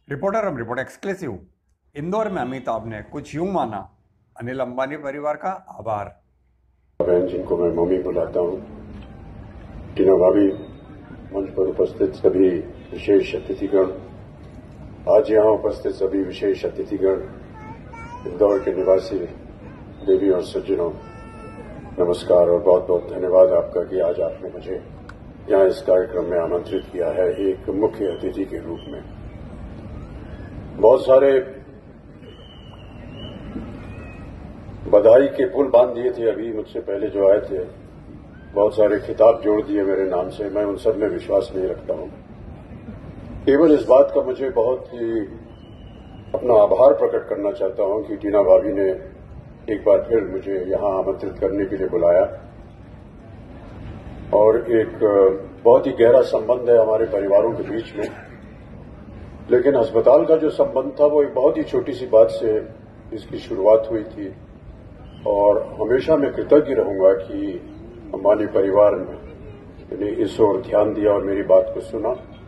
Reporter अब report exclusive. Indore में अमिताभ ने कुछ यूं माना अनिल अंबानी परिवार का आभार। बहन जिनको मैं मम्मी बुलाता हूं, टीना भाभी, मंच पर उपस्थित सभी विशेष अतिथिगण, आज यहां उपस्थित सभी विशेष अतिथिगण, इंदौर के निवासी देवी और सज्जनों, नमस्कार और बहुत बहुत धन्यवाद आपका कि आज आपने मुझे यहां इस कार्यक्रम में आमंत्रित किया है एक मुख्य अतिथि के रूप में। बहुत सारे बधाई के पुल बांध दिए थे अभी मुझसे पहले जो आए थे, बहुत सारे खिताब जोड़ दिए मेरे नाम से। मैं उन सब में विश्वास नहीं रखता हूं। केवल इस बात का मुझे बहुत ही अपना आभार प्रकट करना चाहता हूं कि टीना भाभी ने एक बार फिर मुझे यहां आमंत्रित करने के लिए बुलाया और एक बहुत ही गहरा संबंध है हमारे परिवारों के बीच में। लेकिन अस्पताल का जो संबंध था वो एक बहुत ही छोटी सी बात से इसकी शुरुआत हुई थी और हमेशा मैं कृतज्ञ रहूंगा कि अंबानी परिवार ने इस ओर ध्यान दिया और मेरी बात को सुना।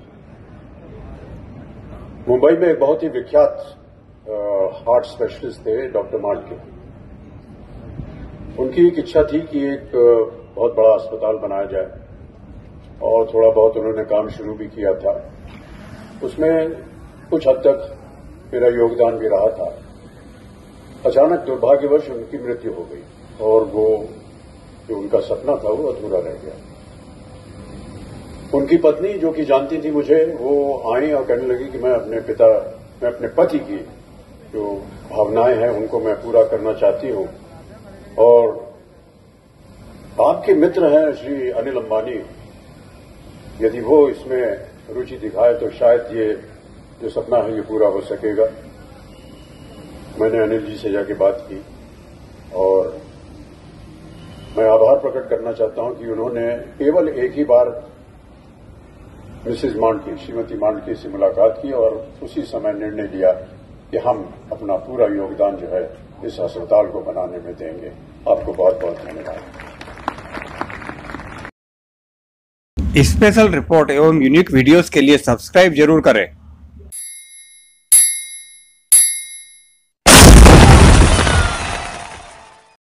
मुंबई में एक बहुत ही विख्यात हार्ट स्पेशलिस्ट थे डॉक्टर मांडके। उनकी एक इच्छा थी कि एक बहुत बड़ा अस्पताल बनाया जाए और थोड़ा बहुत उन्होंने काम शुरू भी किया था। उसमें कुछ हद तक मेरा योगदान भी रहा था। अचानक दुर्भाग्यवश उनकी मृत्यु हो गई और वो जो उनका सपना था वो अधूरा रह गया। उनकी पत्नी जो कि जानती थी मुझे, वो आई और कहने लगी कि मैं अपने पति की जो भावनाएं हैं उनको मैं पूरा करना चाहती हूं और आपके मित्र हैं श्री अनिल अंबानी, यदि वो इसमें रुचि दिखाए तो शायद ये जो सपना है ये पूरा हो सकेगा। मैंने अनिल जी से जाके बात की और मैं आभार प्रकट करना चाहता हूं कि उन्होंने केवल एक ही बार मिसेज मांडके, श्रीमती मांडके से मुलाकात की और उसी समय निर्णय लिया कि हम अपना पूरा योगदान जो है इस अस्पताल को बनाने में देंगे। आपको बहुत बहुत धन्यवाद। स्पेशल रिपोर्ट एवं यूनिक वीडियोस के लिए सब्सक्राइब जरूर करें।